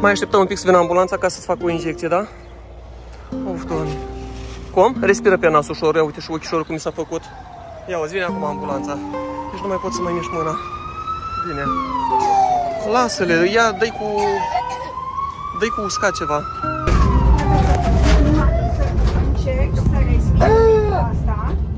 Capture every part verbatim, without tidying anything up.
Mai așteptăm un pic să vină ambulanța ca să-ți fac o injecție, da? Uf, Doamne. Cum? Respiră pe nas ușor, ia uite și ochișorul cum mi s-a făcut. Ia uzi, vine acum ambulanța. Deci nu mai pot să mai mișc mâna. Bine. Lasă-le, ia, dă-i cu... dă-i cu uscat ceva. Încerc să respir asta.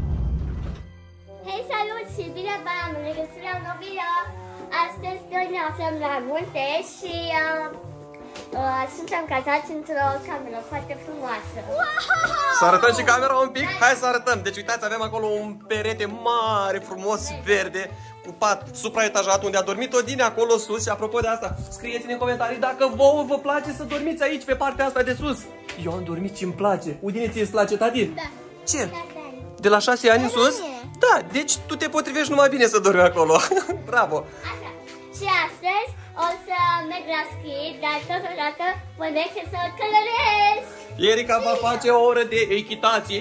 Hei, salut și bine v-am regăsit la un nou video. Astăzi noi ne aflăm la munte și uh, uh, suntem cazați într-o cameră foarte frumoasă. Să arătăm și camera un pic? Hai să arătăm. Deci uitați, avem acolo un perete mare, frumos, verde, cu pat supraetajat, unde a dormit Odine acolo sus. Și apropo de asta, scrieți-ne în comentarii dacă vouă vă place să dormiți aici, pe partea asta de sus. Eu am dormit și îmi place. Udine, ție îți place, tati? Da. Ce? De la șase ani în sus? Da, deci tu te potrivești numai bine să dormi acolo. Bravo. Așa. Și astăzi o să merg la schi, dar totodată mă merg să călăresc. Erica va face o oră de echitație.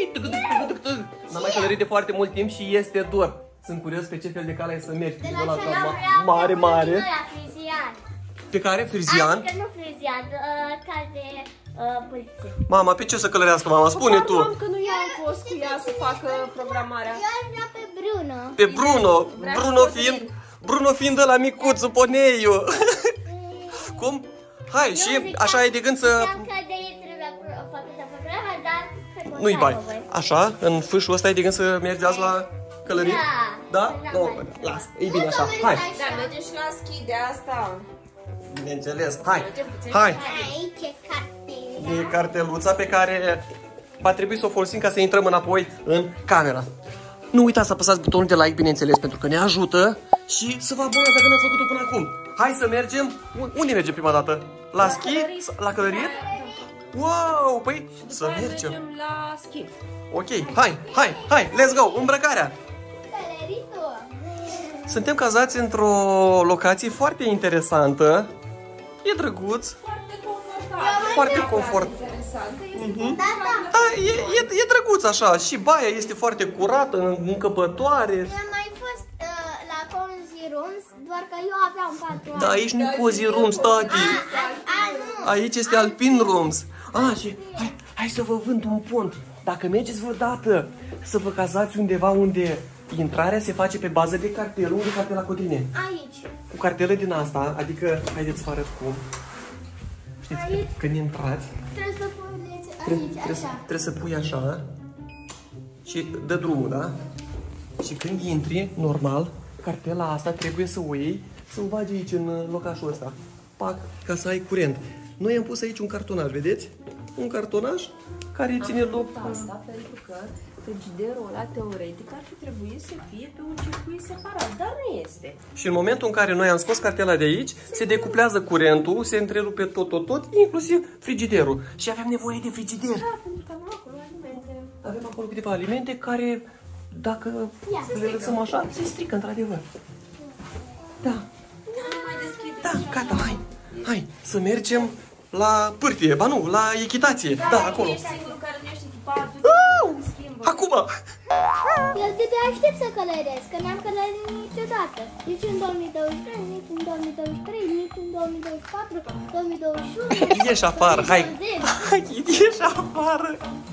N-am mai călărit de foarte mult timp și este dor. Sunt curios pe ce fel de cale să mergi. De la ce mare, mare. la frizian. Pe care? Frizian? Adică nu frizian, uh, cal de uh, poliție. Mama, pe ce să călărească, mama? Spune tu. Pardon că nu eu am fost cu ea să facă programarea. Eu aș vrea pe Bruno. Pe Bruno. Bruno fiind, Bruno fiind de la micuțul poneiu. Cum? Hai, și așa ai de gând să... Ziceam că de ei trebuie făcută programa, dar... Nu-i bai. Așa, în fâșul ăsta ai de gând să mergi azi la călării? Da. Da? Nu, lasă. E bine așa. Hai. Da, mergem și la schi de asta. Bineînțeles. Hai. Hai. Aici e cartela. E carteluța pe care va trebui să o folosim ca să intrăm înapoi în camera. Nu uitați să apăsați butonul de like, bineînțeles, pentru că ne ajută și să vă abonați dacă n-ați făcut-o până acum. Hai să mergem. Unde mergem prima dată? La schi? La călărie? Wow, păi să mergem. Mergem la schi. Ok, hai, hai, hai, let's go, îmbrăcarea. Călăritul. Suntem cazați într-o locație foarte interesantă. E drăguț. Foarte confortabil. Foarte confort. Interesant. Da, da. Da, e, e, e drăguț așa. Și baia este foarte curată, încăpătoare. Eu am mai fost uh, la Cozy Rooms, doar că eu aveam patru ani. Da, aici nu Cozy Rooms, tati. A, nu. Aici este Alpin Rooms. Ah, și hai, hai să vă vând un pont. Dacă mergeți vreodată să vă cazați undeva unde intrarea se face pe bază de cartelă, unde cartela Codrine? Aici. Cu cartelă din asta, adică, haideți să vă arăt cum. Știți, Aici. când intrați, Trebuie să puneți trebuie, aici, trebuie, să- așa. trebuie să pui așa și dă drumul, da? Și când intri, normal, cartela asta trebuie să o iei, să o bagi aici în locașul ăsta. Pac, ca să ai curent. Noi am pus aici un cartonaj, vedeți? Un cartonaj care ține loc. Asta pentru că frigiderul ăla teoretic ar fi trebuit să fie pe un circuit separat, dar nu este. Și în momentul în care noi am scos cartela de aici, se decuplează curentul, se întrerupe tot, tot, tot, inclusiv frigiderul. Și avem nevoie de frigider. Da, pentru că avem acolo alimente. Avem acolo câteva alimente care, dacă le lăsăm așa, se strică într-adevăr. Da, Nu mai deschide. da, gata, hai, hai, să mergem la pârtie, ba nu, la echitație, da, acolo. Ești singurul care nu ești echipat. Schimbă. Acum! Eu de-abia aștept să călăresc, că n-am călărit niciodată. Nici în două mii douăzeci și doi, nici în două mii douăzeci și trei, nici în două mii douăzeci și patru, două mii douăzeci și unu. Ieși afară, hai! două mii douăzeci. Hai, ieși afară!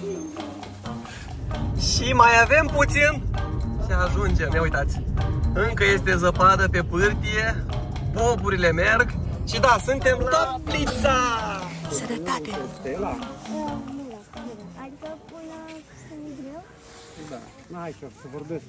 Și mai avem puțin și ajungem, ia uitați. Încă este zăpadă pe pârtie, boburile merg și da, suntem la Plița! Sănătate! Stella? Adică până să-mi greu. Da. Hai că să vorbesc.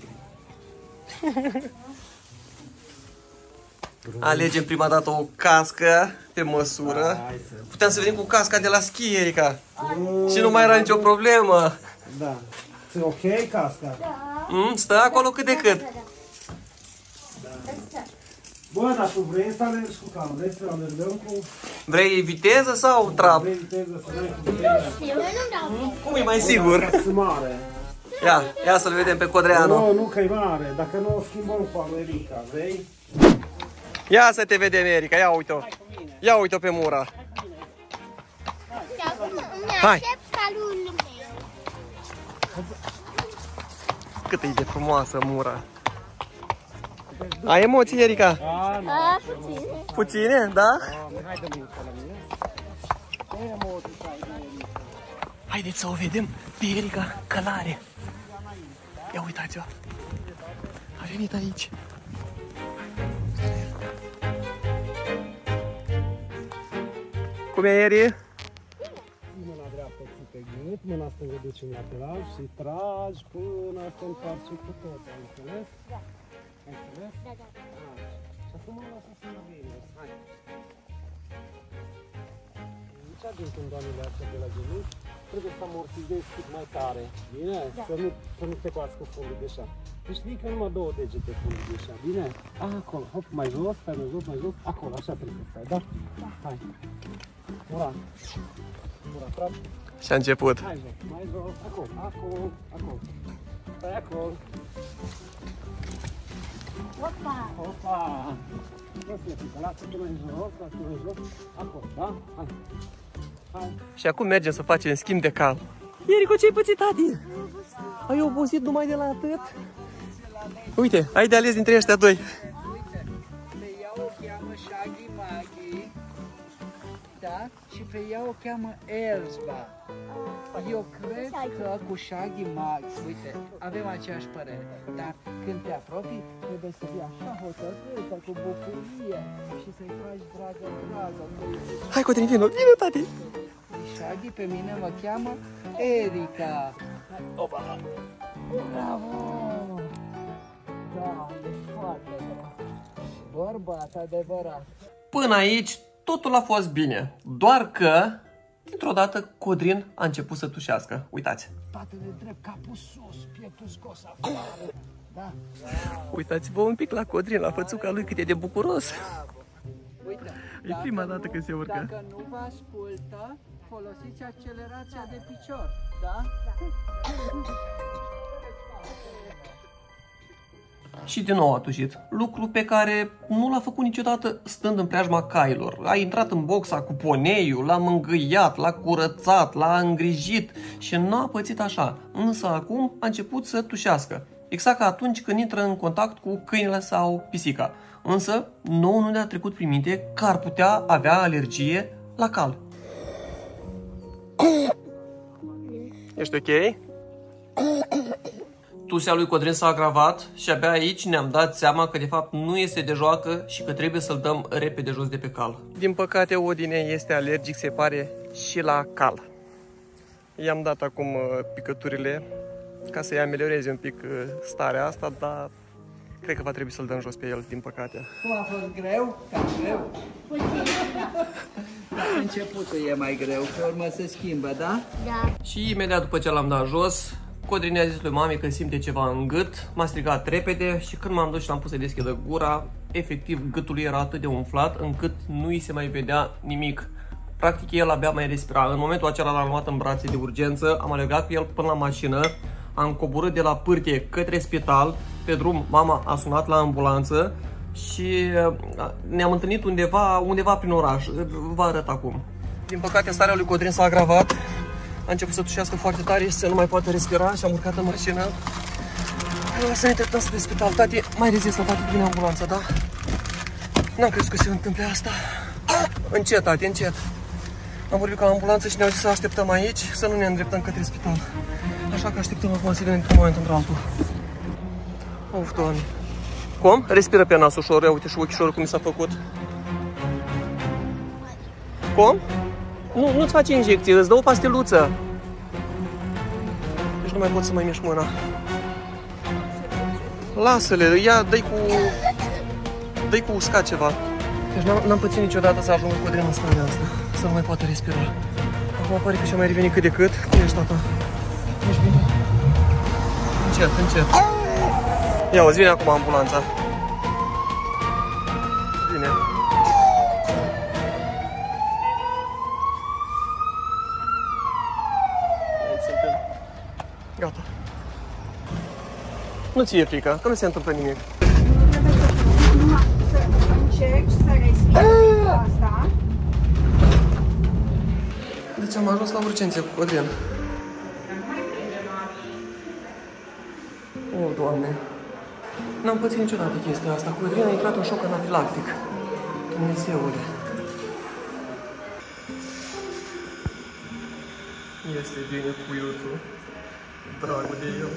Alegem prima dată o cască pe măsură. Hai să... Puteam să venim cu casca de la schi, Erica. Și nu mai era nicio problemă. Da. E ok casca? Mm, stă acolo cât de cât. Bă, dar tu vrei să alergi cu cam? Vrei să alergăm cu... Vrei viteză sau trap? Vrei viteză să dai cu viteză? Eu nu vreau. Cum e mai sigur? Sunt mare. Ia, ia să-l vedem pe Codreanu. Nu, nu că e mare. Dacă nu o schimbăm cu America, vrei? Ia să te vedem, Erica, ia uite-o. Ia uite-o pe Mura. Hai. Mi-aștept calul meu. Cât e de frumoasă Mura. Ai emoții, Erica? A, nu. A, puțin. Puține, da? Hai de mult la mine. Ce emoții ai, Erica? Haideți să o vedem pe Erica călare. Ia uitați-o. A venit aici. Cum e, Eri? Mâna dreaptă ții pe gât, mâna stângă duci în lateral și tragi până te întoarce cu tot. Ai înțeles? Da. Ai înțeles? Da, da. Așa. Și acum mă lasă să mă vine. Hai. Nici adânc tândoanele astea de la genunchi. Trebuie să amortizezi cât mai tare. Bine? Da. Să, nu, să nu te bați cu fundul de așa. Deci ridică numai două degete fundul de așa. Bine? A, acolo. Hop, mai jos, stai mai jos, mai jos. Acolo, așa trebuie să stai, da? Da. Hai. Ura. Ura, frate. Și-a început. Hai jos, mai jos. Acolo, acolo, acolo. Stai acolo. Opa! Opa! Lasă-te, lasă-te mai jos, lasă-te mai jos. Acolo, da? Hai. Hai. Și acum mergem să facem schimb de cal. Erico, ce-ai pățit, tati? Ai obosit numai de la atât? Uite, ai de ales dintre ăștia doi. Uite, pe ea o cheamă Shaggy Maggie, da? Și pe ea o cheamă Elsba. Eu cred că cu Shaggy Maggie, uite, avem aceeași părere, dar când te apropii, trebuie să fii așa hotărâtă, cu bucurie și să-i faci dragă, dragă. Hai, Cotrin, vină, vină, tati. Shaggy pe mine mă cheamă Erica. Opa! Bravo! Da, e foarte bun. Bărbat adevărat. Până aici, totul a fost bine. Doar că, dintr-o dată, Codrin a început să tușească. Uitați. Spatele drept, capul sus, pieptul scos afară. Da? Uitați-vă un pic la Codrin, la fățuca lui, cât e de bucuros. Uite, E prima dată nu, când se urcă. Dacă nu vă ascultă, folosiți accelerația de picior, da? Și din nou a tușit. Lucru pe care nu l-a făcut niciodată stând în preajma cailor. A intrat în boxa cu poneiul, l-a mângâiat, l-a curățat, l-a îngrijit și nu a pățit așa. Însă acum a început să tușească. Exact ca atunci când intră în contact cu câinele sau pisica. Însă, nouă nu ne-a trecut prin minte că ar putea avea alergie la cal. Ești ok? Tusea lui Codrin s-a agravat și abia aici ne-am dat seama că de fapt nu este de joacă și că trebuie să-l dăm repede jos de pe cal. Din păcate, Odine este alergic, se pare, și la cal. I-am dat acum picăturile ca să-i amelioreze un pic starea asta, dar cred că va trebui să-l dăm jos pe el, din păcate. Cum a fost greu? Cam greu. Dar începutul e mai greu, pe urmă se schimbă, da? Da. Și imediat după ce l-am dat jos, Codrin i-a zis lui mami că simte ceva în gât, m-a strigat repede și când m-am dus și l-am pus să deschidă gura, efectiv gâtul lui era atât de umflat încât nu îi se mai vedea nimic. Practic el abia mai respira. În momentul acela l-am luat în brațe de urgență, am alergat cu el până la mașină, am coborât de la pârtie către spital, pe drum mama a sunat la ambulanță și ne-am întâlnit undeva, undeva prin oraș. Vă arăt acum. Din păcate starea lui Codrin s-a agravat. A început să tușească foarte tare și să nu mai poate respira și am urcat în mașină. Să ne trecem spre spital. Tati, mai rezistă, tati, vine ambulanța, da? N-am crezut că se întâmple asta. Încet, tati, încet. Am vorbit cu ambulanță și ne-au zis să așteptăm aici, să nu ne îndreptăm către spital. Așa că așteptăm acum să vedem într-un moment într-altul. Uf, Doamne. Cum? Respiră pe nas ușor, ia uite și ochișorul cum mi s-a făcut. Cum? Nu, nu-ți faci injecție, îți dă o pasteluță. Deci nu mai pot să mai mișc mâna. Lasă-le, ia, dă-i cu... dă-i cu uscat ceva. Deci n-am pățit niciodată să ajung Codrin în starea asta, să nu mai poată respira. Acum pare că și-a mai revenit cât de cât. Cum ești, tata? Ești bine? Încet, încet. Ia, îți vine acum ambulanța. Vine. Gata. Nu ți-e frică, că nu se întâmplă nimic. Numai să încerci să respiri asta. Deci am ajuns la urgențe cu Codrin. O, Doamne. N-am pățit niciodată chestia asta. Codrin a intrat în șoc anafilactic. Dumnezeule. Este bine puiuțul. Dragul de el.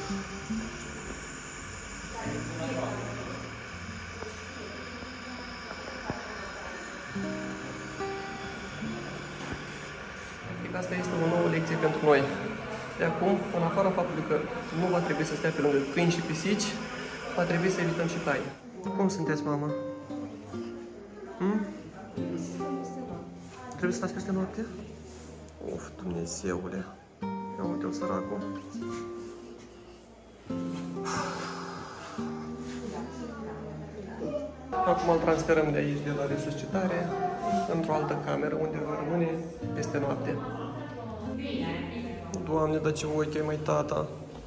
Asta este o nouă lecție pentru noi. De acum, în afara faptului că nu va trebui să stea pe lângă câini și pisici, va trebui să evităm și taie. Cum sunteți, mama? Hmm? Trebuie să stați peste noapte? Uf, Dumnezeule! Ia uite-l, săracul! Acum îl transferăm de aici, de la resuscitare, într-o altă cameră, unde va rămâne peste noapte. Doamne, dar ce ochi ai, mai tata!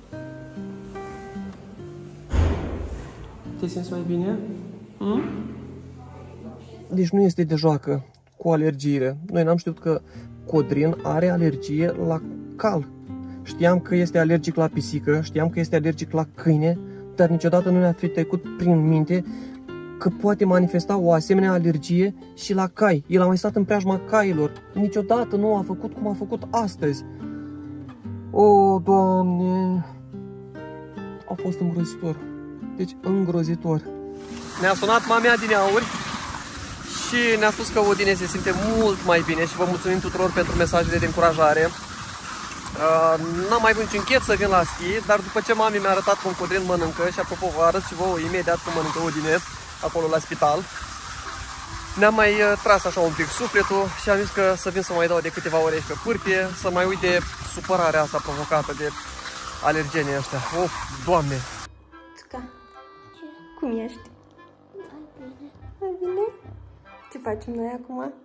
Te simți mai bine? Hmm? Deci nu este de joacă cu alergiile. Noi n-am știut că Codrin are alergie la cal. Știam că este alergic la pisică, știam că este alergic la câine, dar niciodată nu ne-a fi trecut prin minte că poate manifesta o asemenea alergie și la cai. El a mai stat în preajma cailor. Niciodată nu a făcut cum a făcut astăzi. O, Doamne! A fost îngrozitor. Deci îngrozitor. Ne-a sunat mamea din auri și ne-a spus că Odine se simte mult mai bine și vă mulțumim tuturor pentru mesajele de încurajare. Uh, N-am mai avut niciun chet să vin la schi, dar după ce mami mi-a arătat cum Codrin mănâncă, și apropo vă arăt și vouă imediat cum mănâncă Odine acolo la spital, ne-am mai uh, tras așa un pic sufletul și am zis că să vin să mai dau de câteva ore aici pe pârtie, să mai uit de supărarea asta provocată de alergenii ăștia. Of, Doamne! Țuca, cum ești? Mai bine? Ce facem noi acum?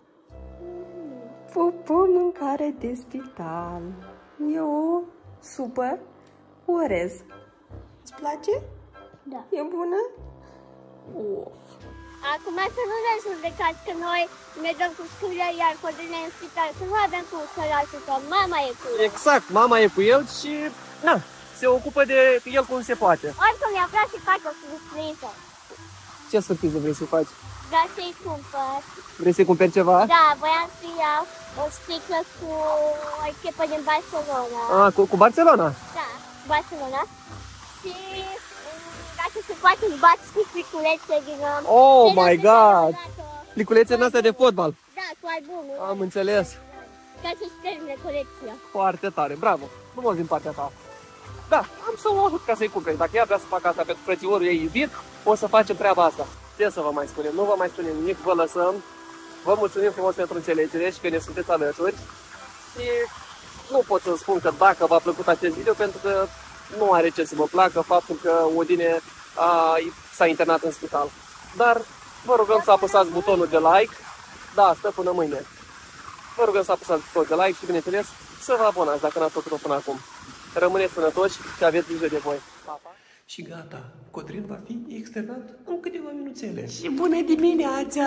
Pupă, mâncare de spital. E o supă orez. Îți place? Da. E bună? Of. Acum să nu ne judecați că noi ne dăm cu scâria, iar Codrin e în spital, să nu avem cum să-l ajutăm. Mama e cu el. Exact, mama e cu el și na, se ocupă de el cum se poate. Oricum i-a vrea să fac o surpriză. Ce surpriză vrei să faci? Vreau să-i cumpăr. Vrei să-i cumperi ceva? Da, voiam să iau o sticlă cu o echipă din Barcelona. Ah, cu, cu Barcelona? Da, Barcelona. Și dacă se poate îmi bați cu pliculețe din... Oh my God! Pliculețe în astea de fotbal. Da, cu albumul. Am înțeles. Ca să-și termine colecția. Foarte tare, bravo. Frumos din partea ta. Da, am să o ajut ca să-i cumperi. Dacă ea vrea să facă asta pentru frățiorul ei iubit, o să facem treaba asta. Ce să vă mai spunem? Nu vă mai spunem nimic, vă lăsăm. Vă mulțumim frumos pentru înțelegere și că ne sunteți alături. Și nu pot să spun că dacă v-a plăcut acest video, pentru că nu are ce să vă placă faptul că Odine s-a internat în spital. Dar vă rugăm să apăsați butonul de like. Da, stă până mâine. Vă rugăm să apăsați butonul de like și, bineînțeles, să vă abonați dacă n-ați făcut-o până acum. Rămâneți sănătoși și aveți grijă de voi. Pa, pa. Și gata, Codrin va fi externat în câteva minuțele. Și bună dimineața!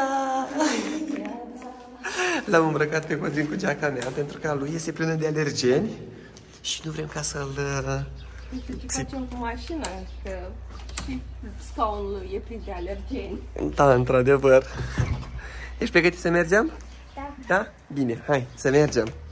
L-am îmbrăcat pe Codrin cu geaca mea, pentru că a lui este plină de alergeni și nu vrem ca să-l... Ce facem cu mașina, că și scaunul lui e plin de alergeni. Da, într-adevăr. Ești pregătit să mergem? Da. Da? Bine, hai, să mergem.